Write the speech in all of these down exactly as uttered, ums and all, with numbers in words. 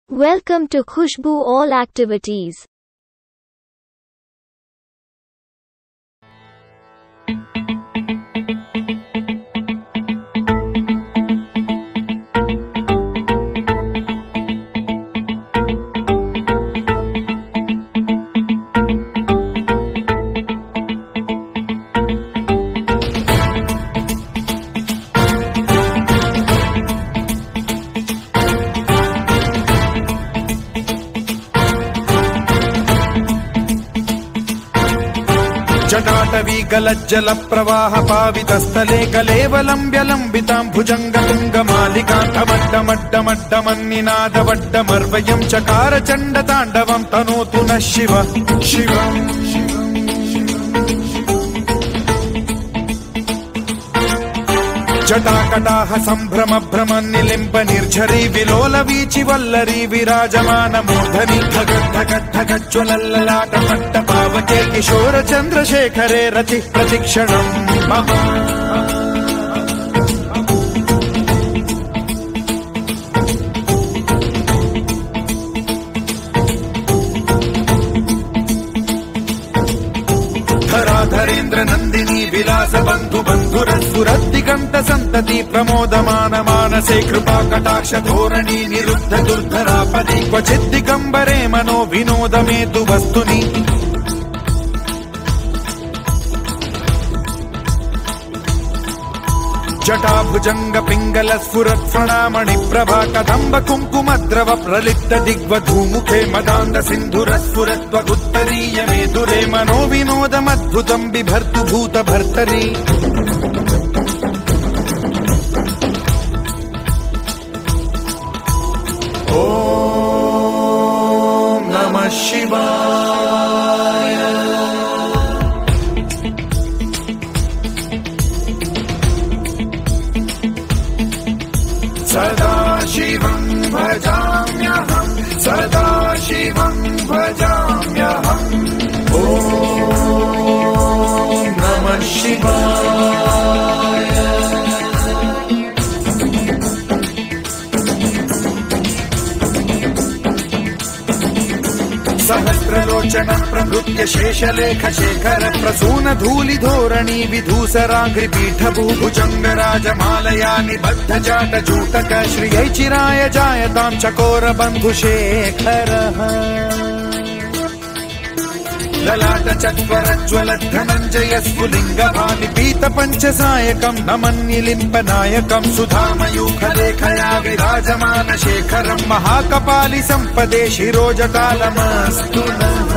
Welcome to Khushbu All Activities. जटाटवी गलज्जल प्रवाह पावितस्थले कलेवलम्ब्यलम्बितां भुजङ्गतुङ्गमालिकान्तमड्डमड्डमड्डमन्निनादवड्डमर्वयं चकार चण्डताण्डवं तनोतु नः शिव शिव जटाकटाह सम्भ्रम भ्रमन् निलिम्ब निर्झरी विलोल वीचि वल्लरी विराजमान मूर्धनि धगद्धगद्धगज्ज्वलल्ललाट पट्ट पावके किशोर चन्द्रशेखरे रति प्रतिक्षणम् मम धराधरेन्द्र नन्दिनी विलास बन्धु बन्धुरस्फुरद्दिगन्त सन्तति प्रमोदमान मानसे कृपा कटाक्ष धोरणी निरुद्ध दुर्धरापदि क्वचिद्दिगम्बरे मनो विनोदमेतु वस्तुनि जटाभुजंग पिंगल स्फुरत् फणामणि प्रभा कदम्ब कुङ्कुमद्रव प्रलिप्त दिग्वधूमुखे मदान्ध सिन्धुर स्फुरत्वगुत्तरीय मेदुरे मनो विनोदमद्भुतं बिभर्तु भूत भर्तरि ॐ नमः शिवाय। सदा शिवं भजाम्यहं सदा शिवं भजाम्यहम् ॐ नमः शिवाय। सहस्रलोचन प्रभृत्य शेषलेख शेखर प्रसून धूलि धोरणी विधूसराङ्घ्रि पीठभूभुजङ्ग राजमालया निबद्ध जाट जूटक श्रियै चिराय जायतां चकोर बन्धुशेखरः ललाट चत्वरज्ज्वल धनञ्जय स्फुलिङ्ग भानि पीत पञ्चसायकं नमन्निलिम्ब नायकं सुधामयूखलेखया विराजमान शेखरं महाकपालि सम्पदे शिरोजटालमस्तु नः।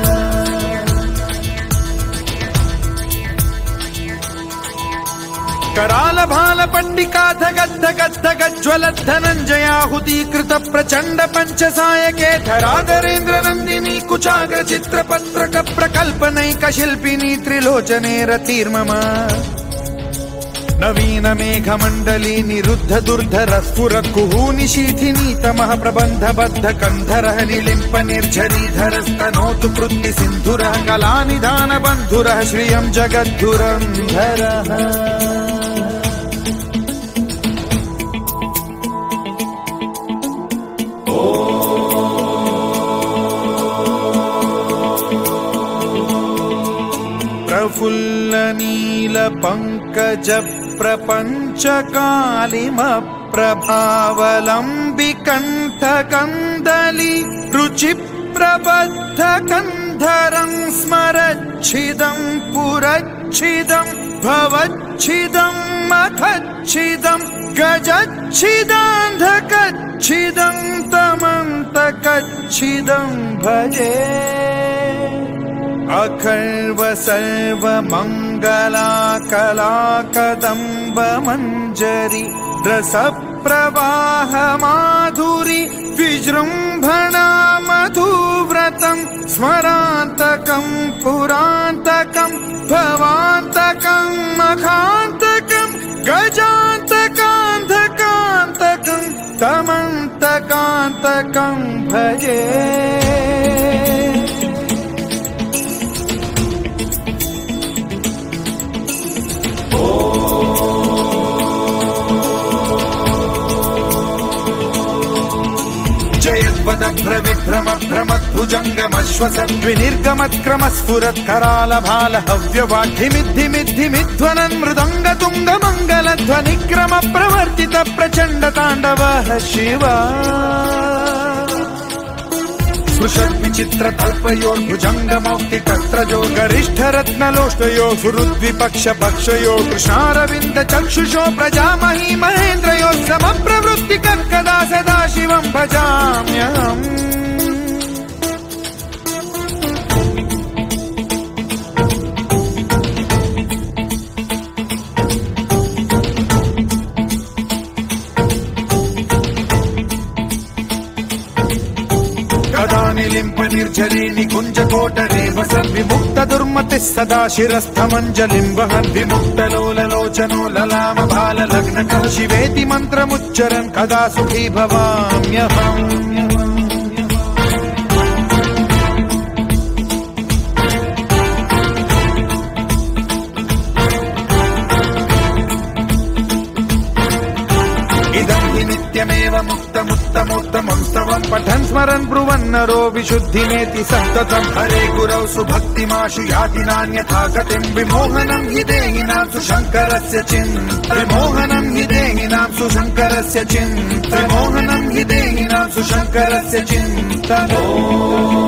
कराल भाल पट्टिका धगद्ध गद्ध गज्ज्वल धनञ्जयाहुतीकृत प्रचण्ड पञ्चसायके धराधरेन्द्र नन्दिनी कुचाग्र चित्रपत्रक प्रकल्पनैक शिल्पिनी त्रिलोचने रतिर्मम नवीन मेघमण्डली निरुद्ध दुर्धर स्फुर कुहूनि शीथिनी तमः प्रबन्ध बद्ध कन्धरः निलिम्प निर्झरीधर स्तनोतु कृत्ति सिन्धुरः कलानिधान बन्धुरः श्रियं जगद्धुरन्धरः प्रफुल्ल नील पंकज प्रपंच कालिम प्रभावलंबि कंठ कंदली रुचि प्रबद्ध कंधरं स्मरच्छिदं पुरच्छिदं भवच्छिदं मखच्छिदं गजच्छिदान्धकच्छिदं तमन्तकच्छिदं भजे अखर्व सर्व मंगला कला कदम्ब मंजरी रस प्रवाह माधुरी विजृंभणा मधुव्रतं स्मरान्तकं पुरान्तकं भवान्तकं मखान्तकं गजान्तकान्धकान्तकं तमन्तकान्तकं भजे जय यद्वदभ्र विभ्रम भ्रमद्भुजङ्गमश्वसद्विनिर्गमत्क्रमस्फुरत्कराल भाल हव्यवाढ्यमिद्धिमिद्धिमिध्वनन् मृदङ्ग तुङ्ग मङ्गलध्वनिक्रम प्रवर्तित प्रचण्ड ताण्डवः शिवा विचित्र तल्पयोर्भुजङ्गमौक्ति तत्रजो गरिष्ठ रत्नलोष्टयो सुहृद्विपक्ष पक्षयो कृष्णारविन्द चक्षुषो प्रजामहि महेन्द्रयो समप्रवृत्ति कदा सदा शिवं भजाम्यहम् निलिम्प निर्झरी निकुञ्ज कोटरे वसन् विमुक्त दुर्मतिः सदा शिरस्थमञ्जलिं वहन् विमुक्त लोललोचनो ललाम भाल लग्न शिवेति मन्त्रमुच्चरन् कदा सुखी भवाम्यहम् नित्यमेव मुक्तमुत्तमोत्तमं स्तवं पठन् स्मरन् ब्रुवन् नरो विशुद्धिमेति सन्ततं हरे गुरौ सुभक्तिमाशु याति नान्यथा गतिं विमोहनं हि देहिनां सुशङ्करस्य चिन्त विमोहनं हि देहिनां सुशङ्करस्य चिन्त विमोहनं हि देहिनां सुशङ्करस्य चिन्तनो